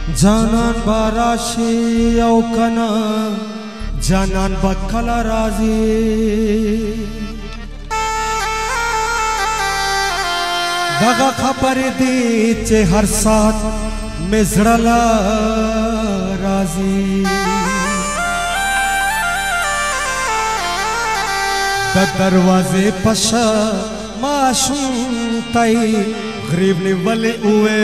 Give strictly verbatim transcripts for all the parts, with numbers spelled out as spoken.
जानन बाराशी औकना जानन बकला राजी दगा खबर दी चे हर साथ में जड़ला राजी द दरवाजे पशा माशूम तई गरीब ने वले हुए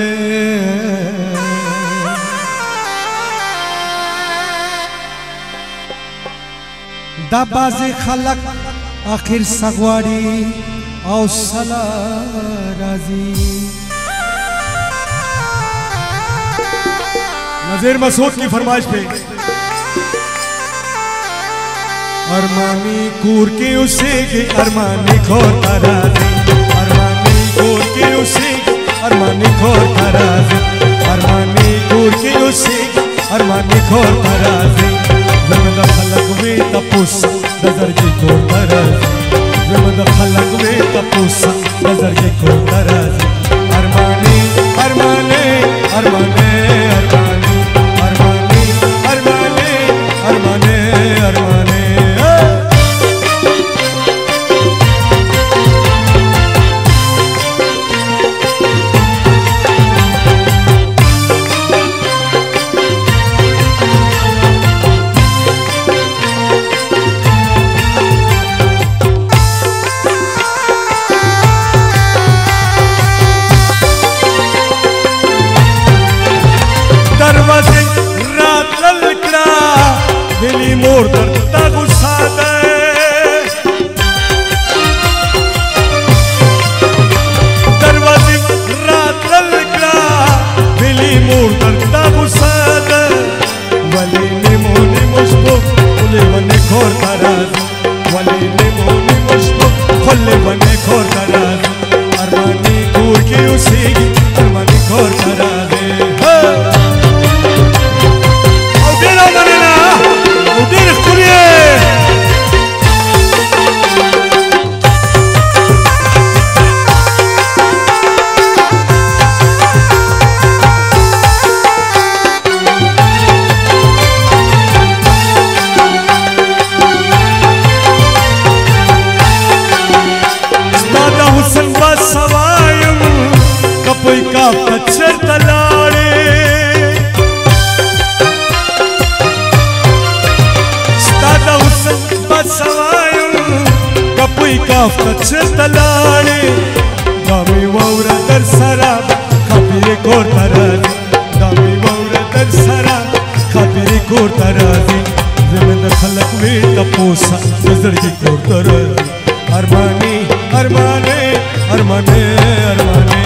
दाबाजी खलक आखिर सगवाड़ी और सला राजी नज़ीर मसूद की फरमाइश पे अरमानी कूर के उसे के अरमानी खोर तराजी अरमानी कूर के उसे अरमानी खोर तराजी अरमानी कूर के उसे अरमानी खोर तराजी जमद खलक में तपुस नजर की खोर तराजी जमद खलक में तपुस नजर की खोर तराजी अरमानी अरमाने अरमाने अरमानी अरमानी अरमाने अरमाने अरमाने मोर दर्द गुस्सा दे दरवाजे रात ललकड़ा बिली मोर दर्द गुस्सा दे वली ने मोनी मुझको खुले बने खोर तराज वली ने मोनी मुझको खुले बने खोर तराज अरमानी कूर की उसी अरमानी खोर तराज कच्चर तलाड़े स्तादा हुसन बसवायु कपुई काफ कच्चर तलाड़े दामी वाउरा दर सराब खबीरे कोर तराजी दामी वाउरा दर सराब खबीरे कोर तराजी ज़िंदा खलक में तपोसा नजर की कोर तराजी अरमानी अरमाने अरमाने अरमाने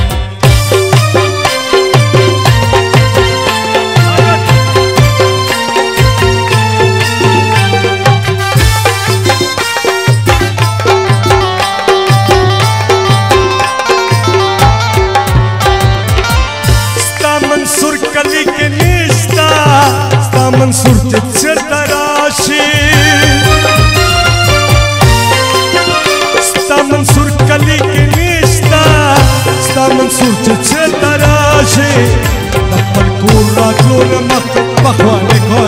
मंसूर चित्से तराशी स्ता मंसूर कली के निस्ता स्ता मंसूर चित्से तराशी तपल कूर रातों न मख मखवाने को